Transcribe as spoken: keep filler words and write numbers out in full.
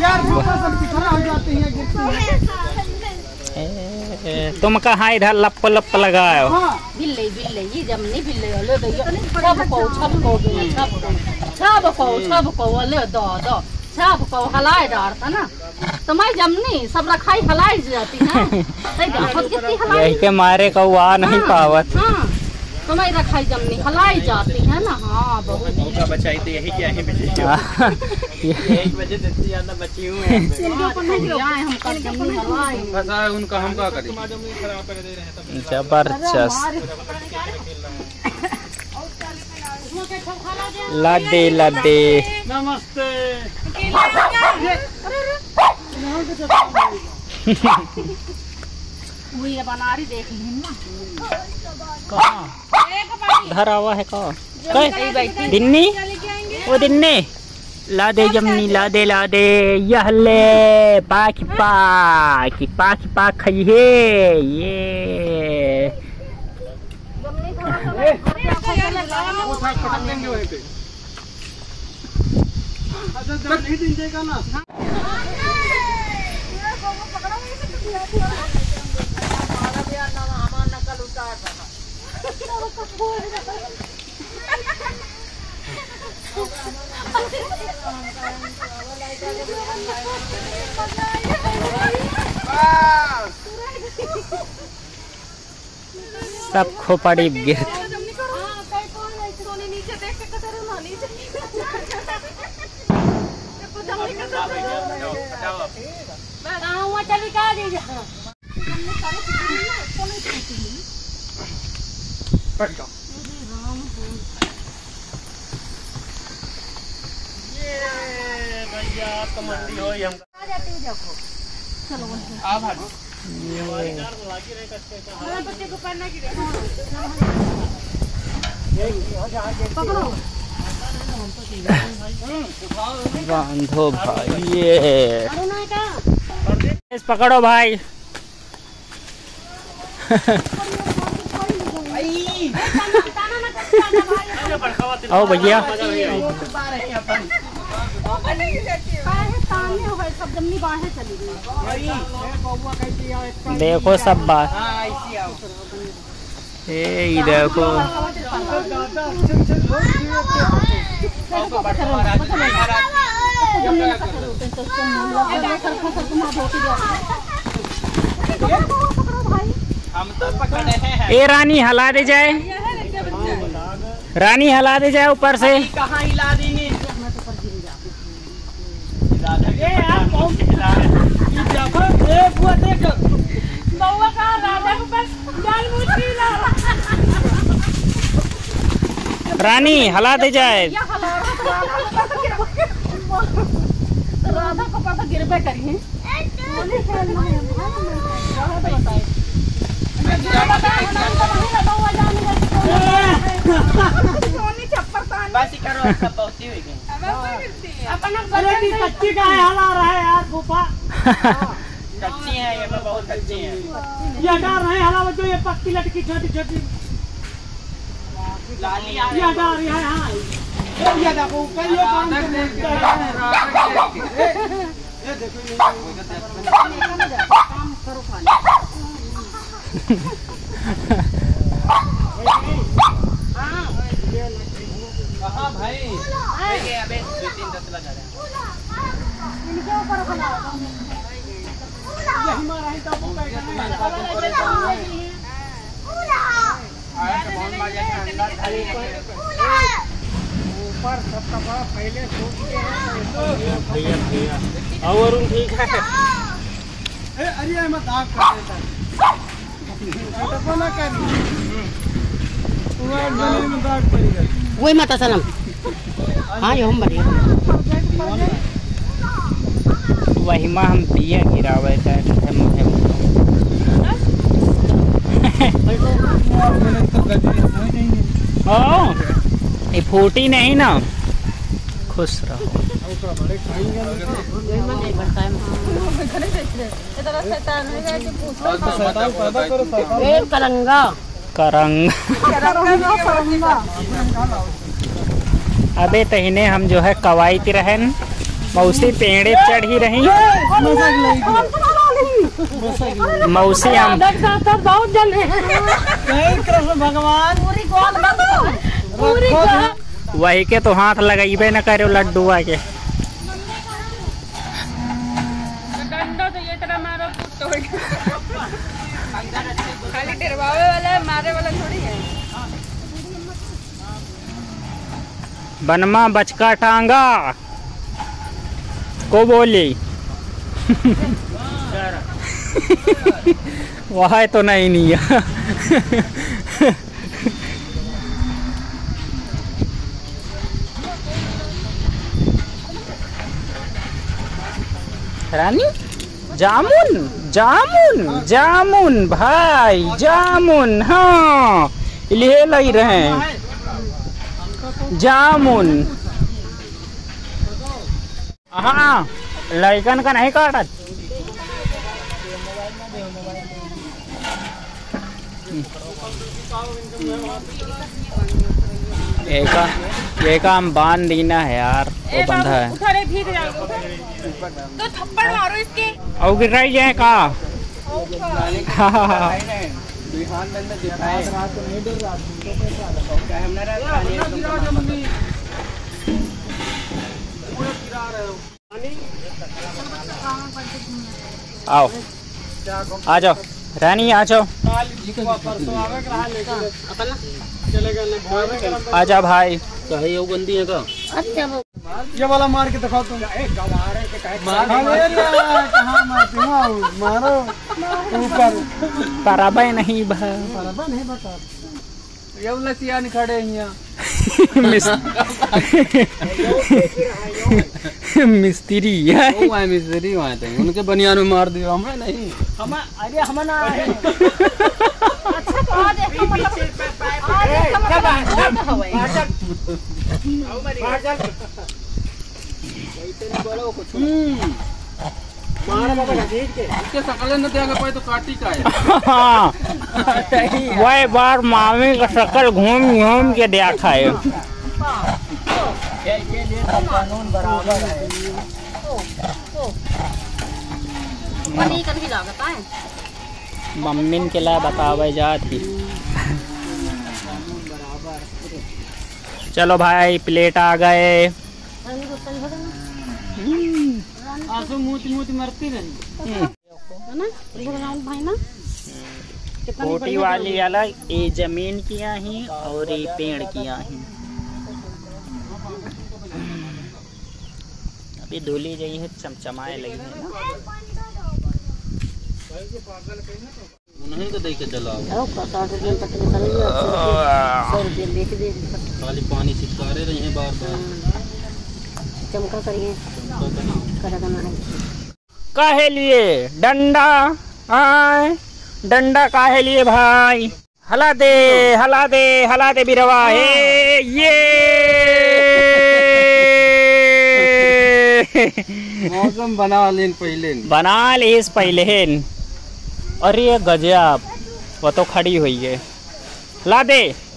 तुम कहाँ इधर लप लप लगाओ? बिल्ले बिल्ले ये जमनी बिल्ले ले दो छब को छब को छब को छब को छब को ले दो दो छब को हलाए डालता ना तो मैं जमनी सब रखाई हलाई जाती है सही देखो कितनी हलाई यही के मारे को आ नहीं पावत। हां तो मैं रखाई जमनी हलाई जाती है ना। हां बहुत मौका बचाई तो यही क्या है बचे एक बजे देती ज्यादा बची हूं हम कर जमनी हलाई फसा उनका हम का करें जबरदस्त लादे लादे। नमस्ते वही बनारी देख ली ना कहाँ घर आवा है कहाँ दिन्नी वो दिन्नी ला दे जमनी ला दे ला दे यह ले पाकी पाकी पाकी पाक खाइए ये सब खोपड़ी गिर भैया तो मंडी हो हम आ जाती है देखो चलो आ भागो बच्चे को पहनना की पकड़ो बांधो भाई ये पकड़ो भाई आओ भैया देखो सब बात ए देखो ए रानी हला दे जाए रानी हला दे जाए ऊपर से कहाँ हिला देंगे रानी हला दे जाए राधा को पता गिरबे करिए कच्ची का हला रहा है यार गुफा कच्ची है ये बहुत कच्ची है ये डार नहीं हला जो ये पक्की लटकी छोटी छोटी लाली ये डार है हाँ ये देखो कई ये काम ये देखो काम करो खाली कहाँ भाई ये अबे दो तीन दस लगा रहे इनके ऊपर खड़ा ये हमारा ही तो ऊपर सबका बड़ा पहले सोच के भैया भैया और ठीक है अरे मैं दाग कर देता हूं ना कर पूरा जमीन में दाग पड़ेगा वही माता सनम हाँ ये हम बढ़िया वही माँ हम दिया गिरावे थे हम हम ओ ये फूटी नहीं ना खुश रहो करंगा करंग अबे तहीने हम जो है कवायती रहन मौसी पेड़े चढ़ी रही। मौसी हम बहुत जन है। कृष्ण भगवान वही के तो हाथ लगाइबे न करे लड्डू आके। खाली डरवावे वाला मारे वाला थोड़ी है। बनमा बचका टांगा को बोली। वह तो नहीं नहीं रानी जामुन जामुन जामुन भाई जामुन। हाँ ले लई रहे हैं जामुन। हाँ लड़कन का नहीं काटत। ये का ये का हम बांध देना है यार, वो बंधा है। उठारे भीग जाएगा तो थप्पड़ मारो इसके। और गिर रही है का। आओ आ जाओ रानी आ जाओ। आ जा भाई। बंदी है का। ये वाला मार के दिखाओ तुम। मारो ऊपर बराबर नहीं भा बराबर नहीं बता। ये वाला सियान खड़े यहाँ मिस्त्री है। वो है मिस्त्री वहाँ थे, उनके बनियान में मार दिया हमें नहीं। हम अरे हम ना अच्छा तो आ देखो मतलब आ देखो इसके सकल न देगा पाए तो काटी का है। वही बार मामी का शक्ल घूम घूम के देखा है। कानून बराबर है। पनी कर भी लागता है। मम्मी के लिए बतावे जाती। चलो भाई प्लेट आ गए। आंसू मूती मूती मरती रही है ना भाई ना। कोटी वाली अलग, ये जमीन किया ही और ये पेड़ किया ही। अभी धुली गई है, चमचमाए लगी है ना। उन्हें तो देख के चला खाली पानी चिपकारे रहे हैं बार बार। चमका करिए काहे लिए डंडा आए डंडा काहे लिए भाई। हला दे हला दे हला दे बिरवा हे ये मौसम बना लेन पहले बना ले इस पहले। अरे गजब वो तो खड़ी हुई है। ला दे।